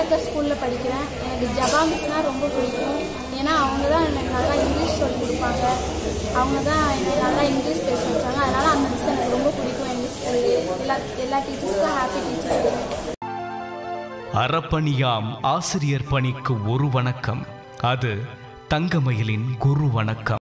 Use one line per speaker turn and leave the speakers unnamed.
அம்பேத்கர் ஸ்கூலில் படிக்கிறேன். எனக்கு ஜபா மிஸ்னால் ரொம்ப பிடிக்கும். ஏன்னா அவங்க தான் எனக்கு நல்லா இங்கிலீஷ் சொல்லி கொடுப்பாங்க. அவங்க தான் எனக்கு நல்லா இங்கிலீஷ் பேச வச்சாங்க. அதனால் அந்த மிஸ் எனக்கு ரொம்ப பிடிக்கும். எங்கள் ஸ்கூலில் எல்லா டீச்சர்ஸ்க்கும் ஹாப்பி டீச்சர்ஸ்.
அறப்பணியாம் ஆசிரியர் பணிக்கு ஒரு வணக்கம். அது தங்கமயிலின் குரு வணக்கம்.